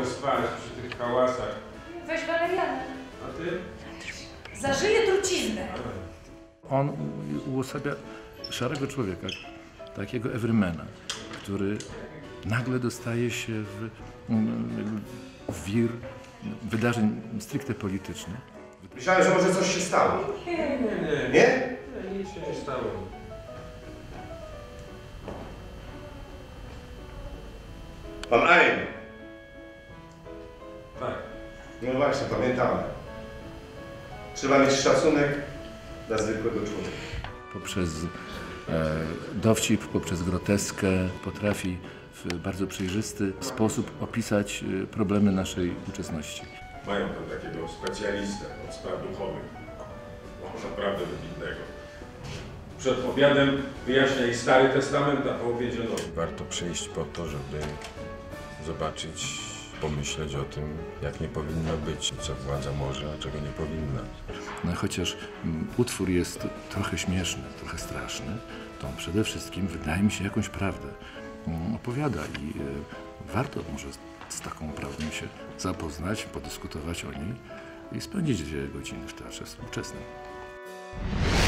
spać przy tych hałasach. Weź walerianę. A ty? Zażyje truciznę. On uosabia szarego człowieka, takiego everymana, który nagle dostaje się w wir wydarzeń stricte politycznych. Myślałem, że może coś się stało. Nie? Nie? Nic się nie stało. Pan Ein. Tak. No właśnie, pamiętamy. Trzeba mieć szacunek dla zwykłego człowieka. Poprzez dowcip, poprzez groteskę potrafi w bardzo przejrzysty sposób opisać problemy naszej współczesności. Mają tam takiego specjalistę od spraw duchowych. Naprawdę wybitnego. Przed obiadem wyjaśnia i Stary Testament, a po obiedzie Nowy. Warto przyjść po to, żeby zobaczyć, pomyśleć o tym, jak nie powinno być, co władza może, a czego nie powinna. No, chociaż utwór jest trochę śmieszny, trochę straszny, to on przede wszystkim, wydaje mi się, jakąś prawdę opowiada i warto może z taką prawdą się zapoznać, podyskutować o niej i spędzić 2 godziny w teatrze współczesnym.